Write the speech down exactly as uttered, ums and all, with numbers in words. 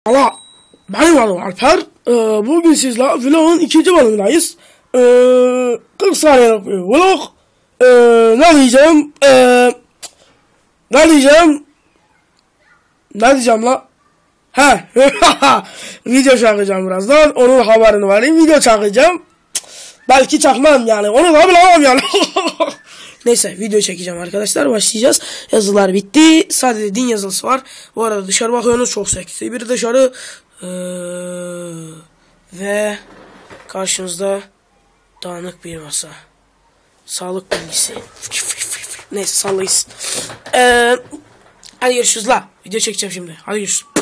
Allah, benim adım Alper. Ee, bugün sizle vlogun ikinci bölümündeyiz. Ee, kırk saniyelik bir vlog. Ee, ne diyeceğim? Ee, ne diyeceğim? Ne diyeceğim la? He, video çakacağım birazdan. Onun haberini vereyim. Video çakacağım. Belki çakmam yani. Onu da bilemem yani. Neyse, video çekeceğim arkadaşlar. Başlayacağız. Yazılar bitti. Sadece din yazılısı var. Bu arada dışarı bakıyorsunuz, çok seksi bir dışarı. Ee, ve karşınızda dağınık bir masa. Sağlık bilgisi. Neyse, sallayız. Ee, hadi görüşürüz la. Video çekeceğim şimdi. Hadi görüşürüz.